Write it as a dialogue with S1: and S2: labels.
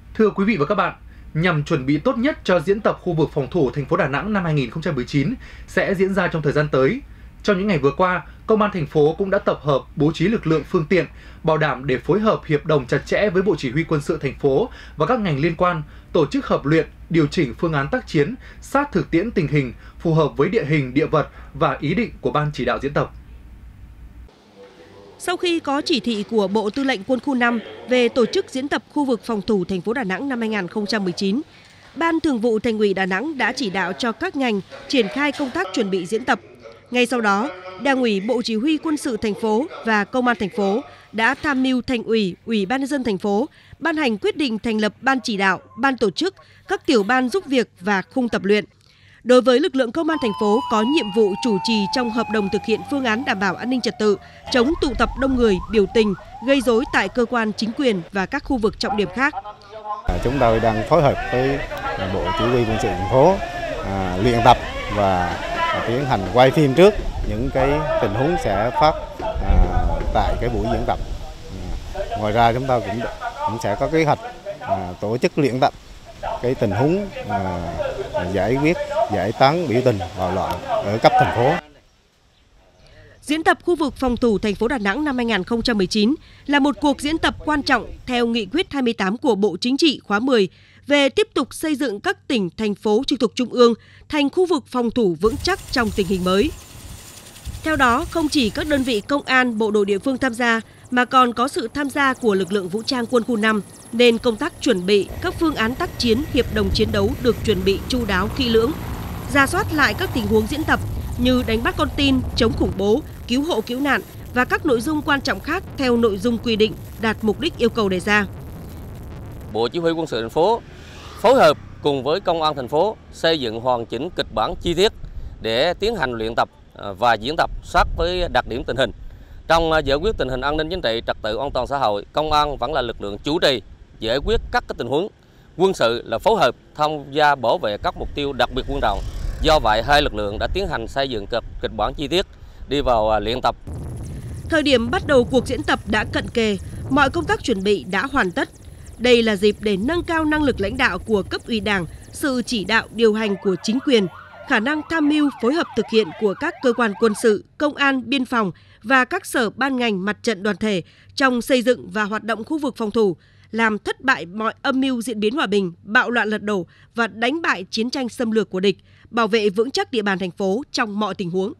S1: Thưa quý vị và các bạn, nhằm chuẩn bị tốt nhất cho diễn tập khu vực phòng thủ thành phố Đà Nẵng năm 2019 sẽ diễn ra trong thời gian tới. Trong những ngày vừa qua, Công an thành phố cũng đã tập hợp bố trí lực lượng phương tiện, bảo đảm để phối hợp hiệp đồng chặt chẽ với Bộ Chỉ huy Quân sự thành phố và các ngành liên quan, tổ chức hợp luyện, điều chỉnh phương án tác chiến, sát thực tiễn tình hình, phù hợp với địa hình, địa vật và ý định của Ban chỉ đạo diễn tập.
S2: Sau khi có chỉ thị của Bộ Tư lệnh Quân khu 5 về tổ chức diễn tập khu vực phòng thủ thành phố Đà Nẵng năm 2019, Ban Thường vụ Thành ủy Đà Nẵng đã chỉ đạo cho các ngành triển khai công tác chuẩn bị diễn tập. Ngay sau đó, Đảng ủy Bộ Chỉ huy Quân sự thành phố và Công an thành phố đã tham mưu Thành ủy, Ủy ban nhân dân thành phố ban hành quyết định thành lập ban chỉ đạo, ban tổ chức, các tiểu ban giúp việc và khung tập luyện. Đối với lực lượng Công an thành phố có nhiệm vụ chủ trì trong hợp đồng thực hiện phương án đảm bảo an ninh trật tự, chống tụ tập đông người, biểu tình, gây rối tại cơ quan chính quyền và các khu vực trọng điểm khác.
S3: Chúng tôi đang phối hợp với Bộ Chỉ huy Quân sự thành phố luyện tập và tiến hành quay phim trước những cái tình huống sẽ phát tại cái buổi diễn tập. Ngoài ra chúng ta cũng sẽ có kế hoạch tổ chức luyện tập cái tình huống giải quyết, giải tán biểu tình bạo loạn ở cấp thành phố.
S2: Diễn tập khu vực phòng thủ thành phố Đà Nẵng năm 2019 là một cuộc diễn tập quan trọng theo nghị quyết 28 của Bộ Chính trị khóa 10 về tiếp tục xây dựng các tỉnh, thành phố trực thuộc Trung ương thành khu vực phòng thủ vững chắc trong tình hình mới. Theo đó, không chỉ các đơn vị công an, bộ đội địa phương tham gia, mà còn có sự tham gia của lực lượng vũ trang quân khu 5, nên công tác chuẩn bị các phương án tác chiến, hiệp đồng chiến đấu được chuẩn bị chu đáo kỹ lưỡng, rà soát lại các tình huống diễn tập như đánh bắt con tin, chống khủng bố, cứu hộ cứu nạn và các nội dung quan trọng khác theo nội dung quy định, đạt mục đích yêu cầu đề ra.
S4: Bộ Chỉ huy Quân sự thành phố phối hợp cùng với Công an thành phố xây dựng hoàn chỉnh kịch bản chi tiết để tiến hành luyện tập và diễn tập sát với đặc điểm tình hình. Trong giải quyết tình hình an ninh chính trị, trật tự an toàn xã hội, công an vẫn là lực lượng chủ trì giải quyết các tình huống. Quân sự là phối hợp tham gia bảo vệ các mục tiêu đặc biệt quan trọng. Do vậy, hai lực lượng đã tiến hành xây dựng kịch bản chi tiết đi vào luyện tập.
S2: Thời điểm bắt đầu cuộc diễn tập đã cận kề, mọi công tác chuẩn bị đã hoàn tất. Đây là dịp để nâng cao năng lực lãnh đạo của cấp ủy Đảng, sự chỉ đạo điều hành của chính quyền, khả năng tham mưu phối hợp thực hiện của các cơ quan quân sự, công an, biên phòng và các sở ban ngành mặt trận đoàn thể trong xây dựng và hoạt động khu vực phòng thủ, làm thất bại mọi âm mưu diễn biến hòa bình, bạo loạn lật đổ và đánh bại chiến tranh xâm lược của địch, bảo vệ vững chắc địa bàn thành phố trong mọi tình huống.